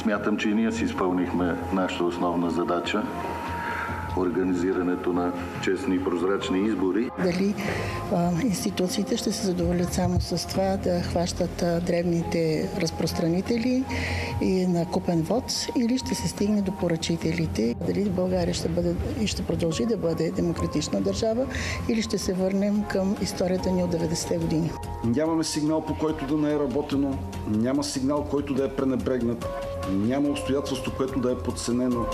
Смятам, че и ние си изпълнихме нашата основна задача – организирането на честни и прозрачни избори. Дали институциите ще се задоволят само с това да хващат дребните разпространители и на купен вод, или ще се стигне до поръчителите? Дали България ще бъде и ще продължи да бъде демократична държава, или ще се върнем към историята ни от 90-те години? Нямаме сигнал, по който да не е работено, няма сигнал, който да е пренебрегнат, няма обстоятелство, което да е подценено.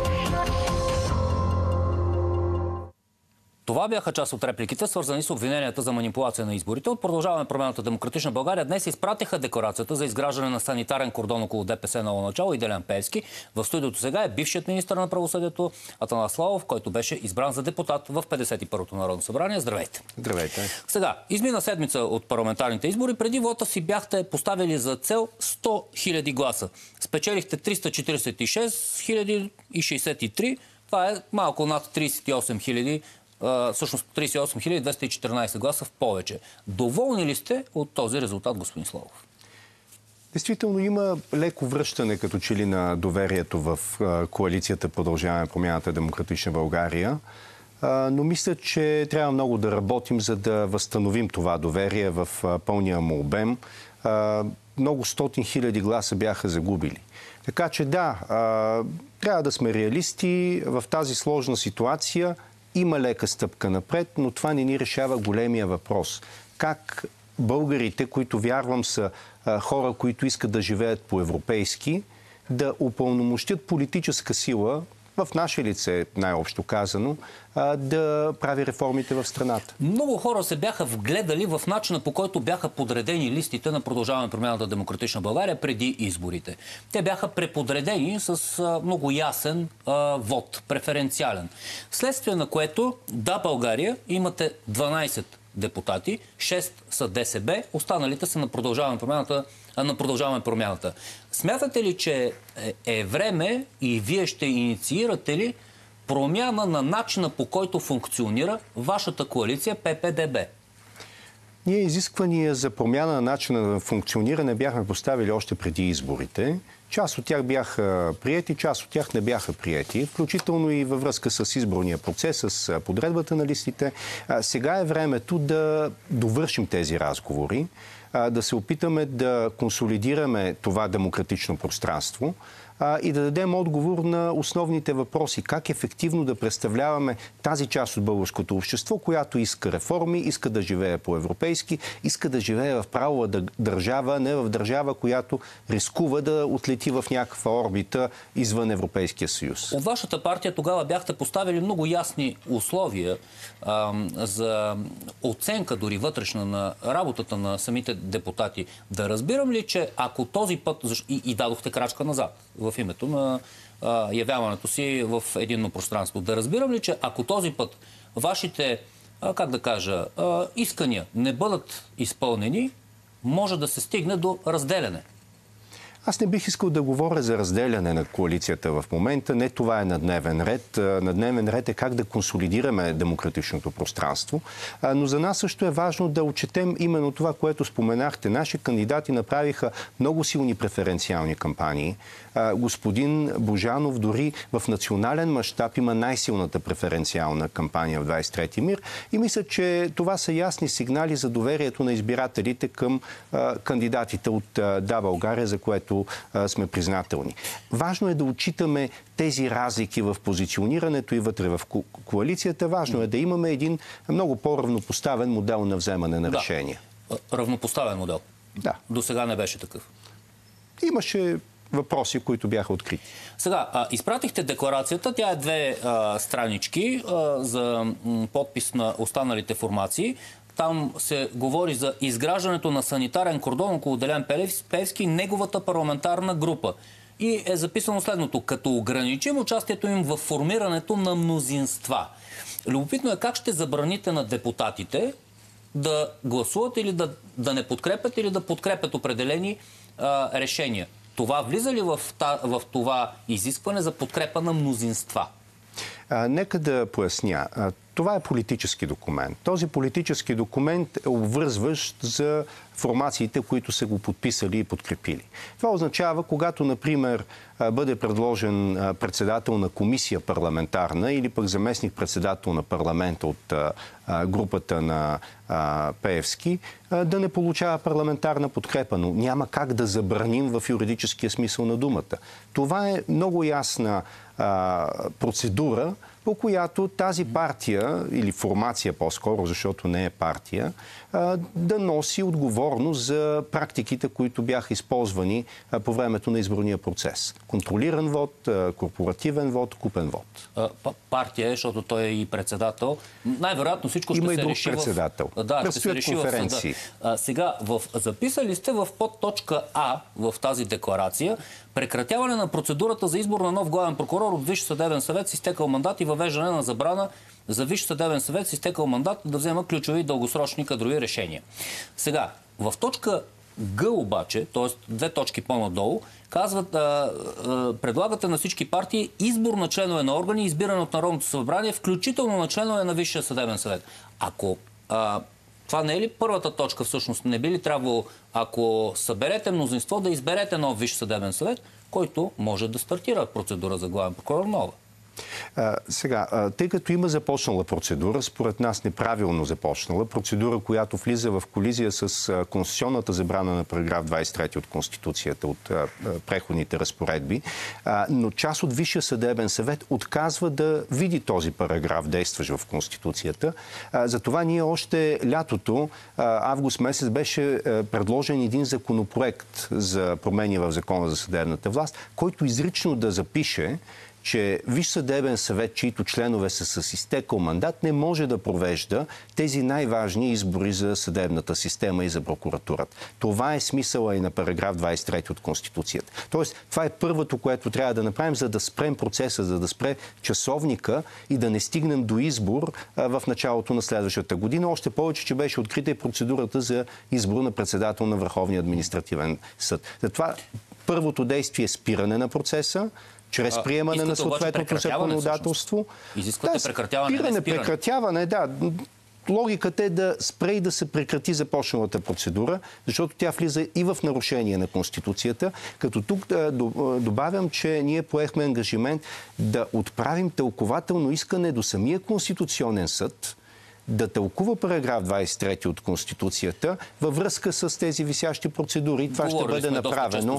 Това бяха част от репликите, свързани с обвиненията за манипулация на изборите. От Продължаваме промяната Демократична България днес изпратиха декларацията за изграждане на санитарен кордон около ДПС ново начало и Делян Пеевски. В студиото сега е бившият министър на правосъдието Атанас Славов, който беше избран за депутат в 51-то Народно събрание. Здравейте! Здравейте! Сега, измина седмица от парламентарните избори. Преди вота си бяхте поставили за цел 100 000 гласа. Спечелихте 346 063. Това е малко над 38 000. Всъщност 38 214 гласа в повече. Доволни ли сте от този резултат, господин Славов? Действително има леко връщане като че ли на доверието в коалицията Продължаваме промяната Демократична България, но мисля, че трябва много да работим, за да възстановим това доверие в пълния му обем. Много стотин хиляди гласа бяха загубили. Така че да, трябва да сме реалисти в тази сложна ситуация. Има лека стъпка напред, но това не ни решава големия въпрос. Как българите, които вярвам са хора, които искат да живеят по-европейски, да упълномощят политическа сила, в наше лице, най-общо казано, да прави реформите в страната. Много хора се бяха вгледали в начина, по който бяха подредени листите на Продължаваме промяната Демократична България преди изборите. Те бяха преподредени с много ясен вод, преференциален. Вследствие на което, да, България, имате 12 депутати, 6 са ДСБ, останалите са на Продължаваме промяната. Смятате ли, че е време и вие ще инициирате ли промяна на начина, по който функционира вашата коалиция ППДБ? Ние изисквания за промяна на начина на функциониране бяхме поставили още преди изборите. Част от тях бяха приети, част от тях не бяха приети, включително и във връзка с изборния процес, с подредбата на листите. Сега е времето да довършим тези разговори, да се опитаме да консолидираме това демократично пространство и да дадем отговор на основните въпроси. Как ефективно да представляваме тази част от българското общество, която иска реформи, иска да живее по-европейски, иска да живее в правова държава, не в държава, която рискува да отлети в някаква орбита извън Европейския съюз. От вашата партия тогава бяхте поставили много ясни условия за оценка, дори вътрешна, на работата на самите депутати. Да разбирам ли, че ако този път и дадохте крачка назад в името на явяването си в единно пространство. Да разбирам ли, че ако този път вашите, как да кажа, искания не бъдат изпълнени, може да се стигне до разделяне? Аз не бих искал да говоря за разделяне на коалицията в момента. Не това е на дневен ред. На дневен ред е как да консолидираме демократичното пространство. Но за нас също е важно да отчетем именно това, което споменахте. Наши кандидати направиха много силни преференциални кампании. Господин Божанов дори в национален мащаб има най-силната преференциална кампания в 23-ти МИР. И мисля, че това са ясни сигнали за доверието на избирателите към кандидатите от Да, България, за което сме признателни. Важно е да отчитаме тези разлики в позиционирането и вътре в коалицията. Важно е да имаме един много по-равнопоставен модел на вземане на решения. Равнопоставен модел? Да. До сега не беше такъв? Имаше въпроси, които бяха открити. Сега, изпратихте декларацията. Тя е 2 странички за подпис на останалите формации. Там се говори за изграждането на санитарен кордон около Делян Пеевски и неговата парламентарна група. И е записано следното: като ограничим участието им в формирането на мнозинства. Любопитно е как ще забраните на депутатите да гласуват или да не подкрепят, или да подкрепят определени решения. Това влиза ли в това изискване за подкрепа на мнозинства? Нека да поясня. Това е политически документ. Този политически документ е обвързващ за формациите, които са го подписали и подкрепили. Това означава, когато, например, бъде предложен председател на комисия парламентарна или пък заместник-председател на парламента от групата на Пеевски, да не получава парламентарна подкрепа, но няма как да забраним в юридическия смисъл на думата. Това е много ясна процедура, по която тази партия, или формация по-скоро, защото не е партия, да носи отговорност за практиките, които бяха използвани по времето на изборния процес. Контролиран вод, корпоративен вод, купен вод. Партия, защото той е и председател. Най-вероятно всичко ще се реши председател. Да, ще се реши в съда. Сега, записали сте в подточка А в тази декларация прекратяване на процедурата за избор на нов главен прокурор от Висш съдебен съвет с изтекал мандат и въвеждане на забрана за Висш съдебен съвет с изтекал мандат да взема ключови дългосрочни кадрови решения. Сега, в точка Г обаче, т.е. 2 точки по-надолу, казват, предлагате на всички партии избор на членове на органи, избиране от Народното събрание, включително на членове на Висшия съдебен съвет. Ако това не е ли първата точка всъщност? Не би ли трябвало, ако съберете мнозинство, да изберете нов Висш съдебен съвет, който може да стартира процедура за главен прокурор нова? Сега, тъй като има започнала процедура, според нас неправилно започнала, процедура, която влиза в колизия с конституционната забрана на параграф 23 от Конституцията, от преходните разпоредби, но част от Висшия съдебен съвет отказва да види този параграф, действащ в Конституцията. Затова ние още лятото, август месец, беше предложен един законопроект за промени в Закона за съдебната власт, който изрично да запише, че Висш съдебен съвет, чието членове са с изтекъл мандат, не може да провежда тези най-важни избори за съдебната система и за прокуратурата. Това е смисъла и на параграф 23 от Конституцията. Тоест, това е първото, което трябва да направим, за да спрем процеса, за да спре часовника и да не стигнем до избор в началото на следващата година. Още повече, че беше открита и процедурата за избор на председател на Върховния административен съд. Затова първото действие е спиране на процеса, чрез приемане на съответното законодателство. Изисквате прекратяване, прекратяване, да. Логиката е да спре и да се прекрати започналата процедура, защото тя влиза и в нарушение на Конституцията. Като тук добавям, че ние поехме ангажимент да отправим тълкователно искане до самия Конституционен съд, да тълкува параграф 23 от Конституцията във връзка с тези висящи процедури. Това ще бъде направено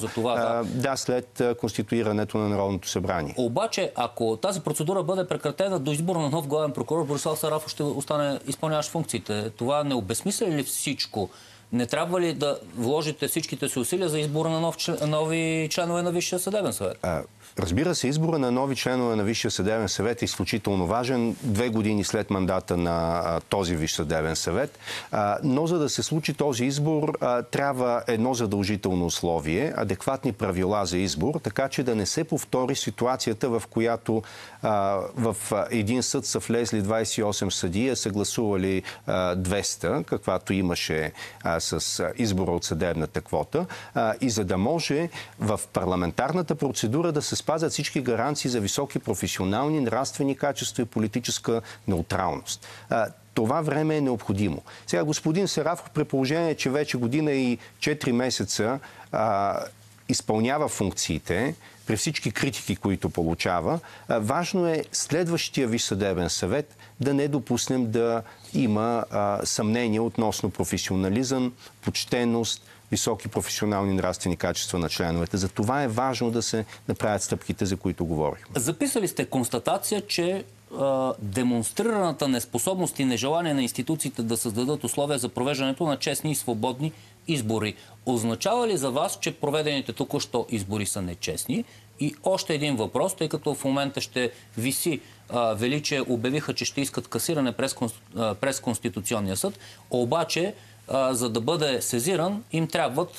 след конституирането на Народното събрание. Обаче, ако тази процедура бъде прекратена до избора на нов главен прокурор, Борислав Сарафов ще остане изпълняващ функциите. Това не обезмисля ли всичко? Не трябва ли да вложите всичките си усилия за избора на нови членове на Висшия съдебен съвет? Разбира се, избора на нови членове на Висшия съдебен съвет е изключително важен 2 години след мандата на този Висш съдебен съвет. Но за да се случи този избор, трябва едно задължително условие, адекватни правила за избор, така че да не се повтори ситуацията, в която в един съд са влезли 28 съдии, са гласували 200, каквато имаше с избора от съдебната квота. И за да може в парламентарната процедура да се спазят всички гаранции за високи професионални, нравствени качества и политическа неутралност. Това време е необходимо. Сега господин Сарафов, при положение, че вече година и 4 месеца изпълнява функциите, при всички критики, които получава, важно е следващия Висш съдебен съвет да не допуснем да има съмнение относно професионализъм, почтеност, високи професионални нравствени качества на членовете. За това е важно да се направят стъпките, за които говорихме. Записали сте констатация, че демонстрираната неспособност и нежелание на институциите да създадат условия за провеждането на честни и свободни избори. Означава ли за вас, че проведените току-що избори са нечестни? И още един въпрос, тъй като в момента ще виси Величие, обявиха, че ще искат касиране през Конституционния съд, обаче за да бъде сезиран, им трябват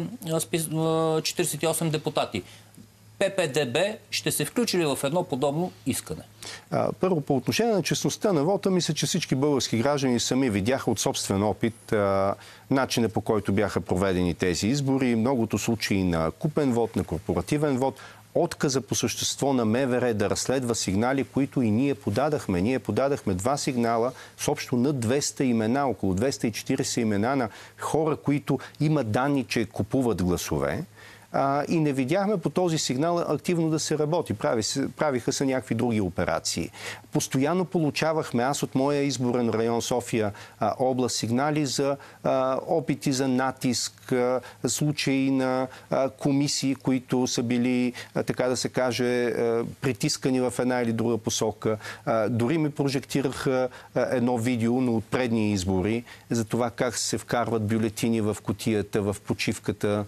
48 депутати. ППДБ ще се включи ли в едно подобно искане? Първо, по отношение на честността на вота, мисля, че всички български граждани сами видяха от собствен опит начина, по който бяха проведени тези избори, многото случаи на купен вод, на корпоративен вод. отказа по същество на МВР да разследва сигнали, които и ние подадахме. Ние подадахме 2 сигнала с общо над 200 имена, около 240 имена на хора, които имат данни, че купуват гласове. И не видяхме по този сигнал активно да се работи. Правиха се някакви други операции. Постоянно получавахме, аз от моя изборен район София област, сигнали за опити за натиск, случаи на комисии, които са били, така да се каже, притискани в една или друга посока. Дори ми прожектираха едно видео, но от предни избори, за това как се вкарват бюлетини в кутията, в почивката.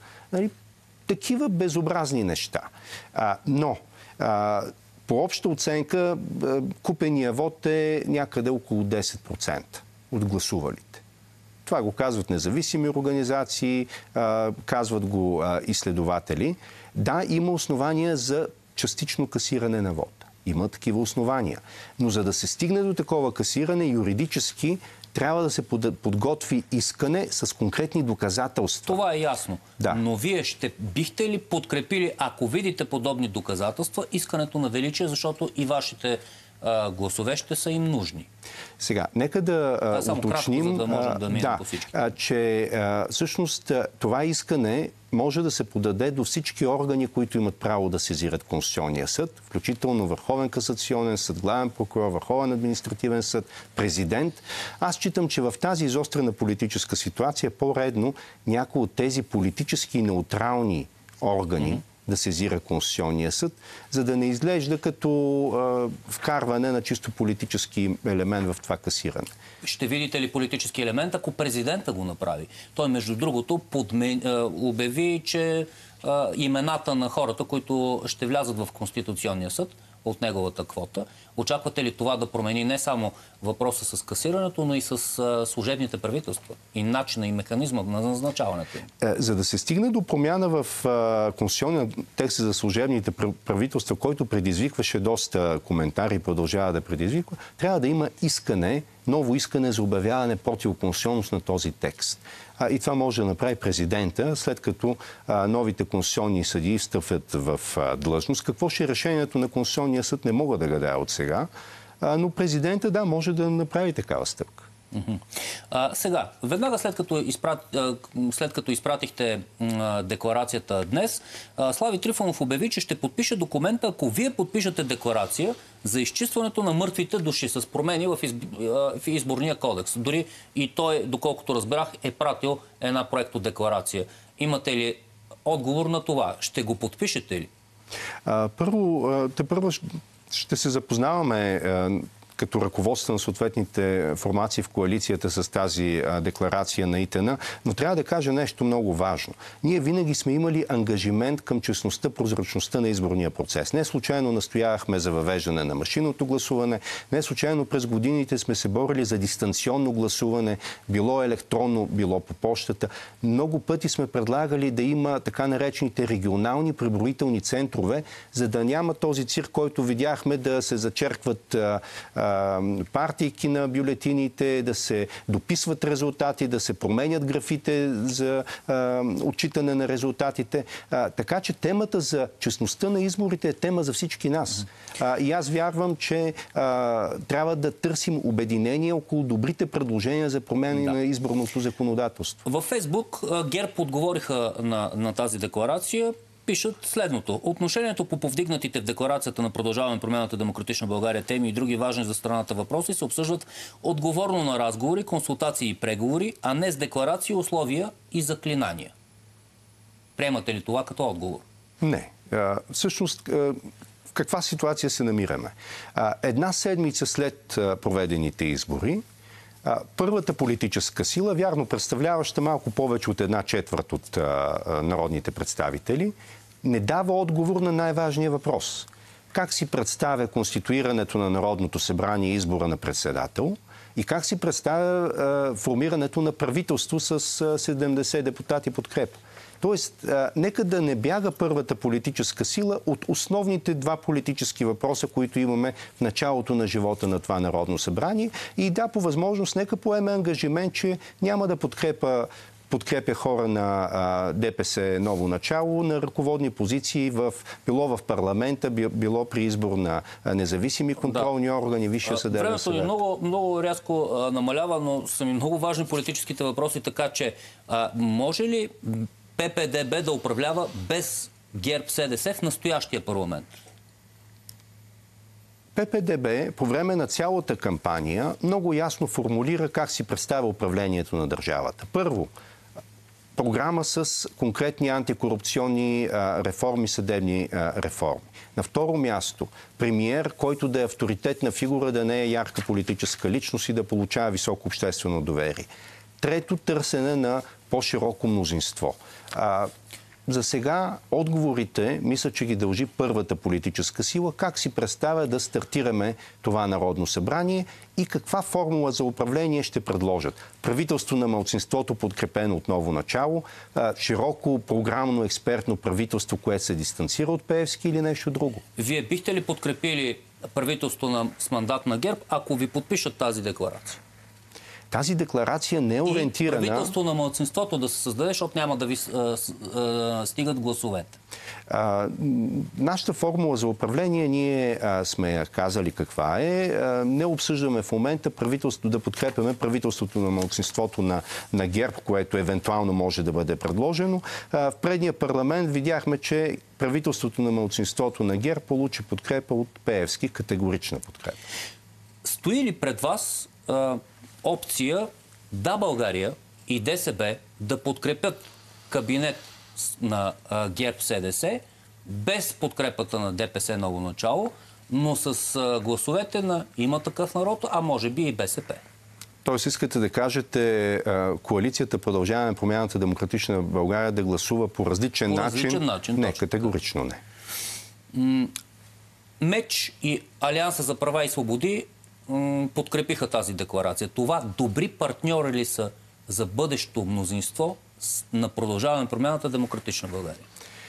Такива безобразни неща. Но по обща оценка купения вод е някъде около 10% от гласувалите. Това го казват независими организации, казват го изследователи. Да, има основания за частично касиране на вод. Има такива основания. Но за да се стигне до такова касиране, юридически трябва да се подготви искане с конкретни доказателства. Това е ясно. Да. Но вие бихте ли подкрепили, ако видите подобни доказателства, искането на Величие, защото и вашите гласове ще са им нужни? Сега, нека да уточним, кратко, за да можем да минем по всички. Че всъщност това искане може да се подаде до всички органи, които имат право да сезират Конституционния съд, включително Върховен касационен съд, главен прокурор, Върховен административен съд, президент. Аз считам, че в тази изострена политическа ситуация е по-редно някои от тези политически неутрални органи да сезира Конституционния съд, за да не изглежда като вкарване на чисто политически елемент в това касиране. Ще видите ли политически елемент, ако президента го направи? Той, между другото, обяви, че имената на хората, които ще влязат в Конституционния съд от неговата квота. Очаквате ли това да промени не само въпроса с касирането, но и с служебните правителства и начина и механизма на назначаването им? За да се стигне до промяна в конституционния текст за служебните правителства, който предизвикваше доста коментари и продължава да предизвиква, трябва да има ново искане за обявяване противоконституционност на този текст. И това може да направи президента, след като новите конституционни съдии встъпват в длъжност. Какво ще е решението на Конституционния съд, не мога да гадая от сега, но президента, да, може да направи такава стъпка. Сега, веднага след като изпратихте декларацията днес, Слави Трифонов обяви, че ще подпише документа, ако вие подпишете декларация за изчистването на мъртвите души с промени в изборния кодекс. Дори и той, доколкото разбрах, е пратил една проектодекларация. Имате ли отговор на това? Ще го подпишете ли? Първо ще се запознаваме като ръководство на съответните формации в коалицията с тази декларация на ИТН, но трябва да кажа нещо много важно. Ние винаги сме имали ангажимент към честността, прозрачността на изборния процес. Не случайно настоявахме за въвеждане на машинното гласуване, не случайно през годините сме се борили за дистанционно гласуване, било електронно, било по почтата. Много пъти сме предлагали да има така наречените регионални преброителни центрове, за да няма този цирк, който видяхме, да се зачеркват партийки на бюлетините, да се дописват резултати, да се променят графите за отчитане на резултатите. Така че темата за честността на изборите е тема за всички нас. И аз вярвам, че трябва да търсим обединение около добрите предложения за промени на изборното законодателство. Във Фейсбук ГЕРБ отговориха на тази декларация. Пишат следното. Отношението по повдигнатите в декларацията на Продължаваме промяната Демократична България теми и други важни за страната въпроси се обсъждат отговорно на разговори, консултации и преговори, а не с декларации, условия и заклинания. Приемате ли това като отговор? Не. Всъщност, в каква ситуация се намираме? Една седмица след проведените избори, първата политическа сила, вярно представляваща малко повече от 1/4 от народните представители, не дава отговор на най-важния въпрос. Как си представя конституирането на Народното събрание и избора на председател и как си представя формирането на правителство с 70 депутати подкрепа? Тоест, нека да не бяга първата политическа сила от основните два политически въпроса, които имаме в началото на живота на това Народно събрание. И да, по възможност, нека поеме ангажимент, че няма да подкрепа подкрепя хора на ДПС Ново начало на ръководни позиции, било в парламента, било при избор на независими контролни органи, Висшия съдебен съвет. Времето ни много рязко намалява, но са ми много важни политическите въпроси, така че може ли ППДБ да управлява без ГЕРБ-СДС в настоящия парламент? ППДБ по време на цялата кампания много ясно формулира как си представя управлението на държавата. Първо, програма с конкретни антикорупционни реформи, съдебни реформи. На второ място, премиер, който да е авторитетна фигура, да не е ярка политическа личност и да получава високо обществено доверие. Трето, търсене на по-широко мнозинство. За сега отговорите, мисля, че ги дължи първата политическа сила, как си представя да стартираме това Народно събрание и каква формула за управление ще предложат. Правителство на малцинството, подкрепено от Ново начало, широко програмно експертно правителство, което се дистанцира от Пеевски или нещо друго. Вие бихте ли подкрепили правителство с мандат на ГЕРБ, ако ви подпишат тази декларация? Тази декларация не е ориентирана... И правителство на малцинството да се създаде, защото няма да ви стигат гласовете. Нашата формула за управление, ние сме я казали каква е. Не обсъждаме в момента да подкрепяме правителството на малцинството на ГЕРБ, което евентуално може да бъде предложено. В предния парламент видяхме, че правителството на малцинството на ГЕРБ получи подкрепа от Пеевски, категорична подкрепа. Стои ли пред вас опция Да, България и ДСБ да подкрепят кабинет на ГЕРБ-СДС без подкрепата на ДПС Ново начало, но с гласовете на Има такъв народ, а може би и БСП? Тоест искате да кажете коалицията Продължаваме промяната Демократична България да гласува по различен начин? Не, категорично не. МЕЧ и Алианса за права и свободи подкрепиха тази декларация. Това добри партньори ли са за бъдещо мнозинство на Продължаваме промяната Демократична България?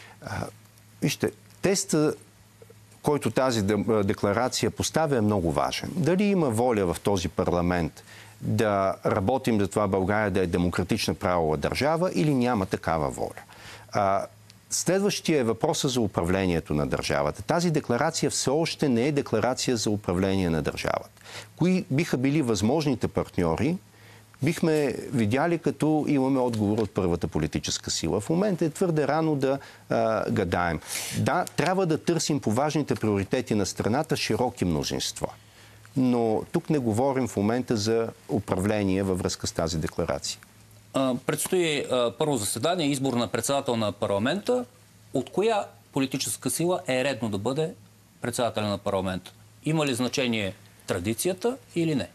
Вижте, теста, който тази декларация поставя, е много важен. Дали има воля в този парламент да работим за това България да е демократична правова държава или няма такава воля? Следващия е въпросът за управлението на държавата. Тази декларация все още не е декларация за управление на държавата. Кои биха били възможните партньори, бихме видяли, като имаме отговор от първата политическа сила. В момента е твърде рано да гадаем. Да, трябва да търсим по важните приоритети на страната широки мнозинства. Но тук не говорим в момента за управление във връзка с тази декларация. Предстои първо заседание, избор на председател на парламента. От коя политическа сила е редно да бъде председателя на парламента? Има ли значение традицията или не?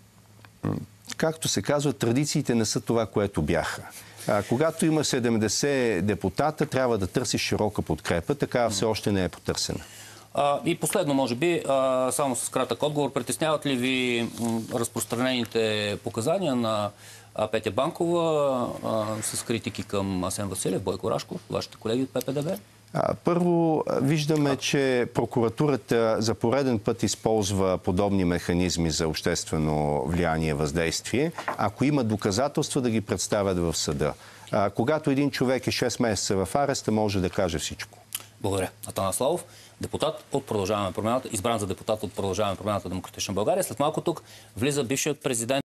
Както се казва, традициите не са това, което бяха. Когато има 70 депутата, трябва да търси широка подкрепа. Така все още не е потърсена. И последно, може би, само с кратък отговор, притесняват ли ви разпространените показания на Петя Банкова с критики към Асен Василев, Бойко Рашков, вашите колеги от ППДБ? Първо, виждаме, че прокуратурата за пореден път използва подобни механизми за обществено влияние и въздействие. Ако има доказателства, да ги представят в съда. Когато един човек е 6 месеца в ареста, може да каже всичко. Благодаря. Атанас Славов, депутат от Продължаваме промяната, избран за депутат от Продължаваме промяната Демократична България. След малко тук влиза бившият президент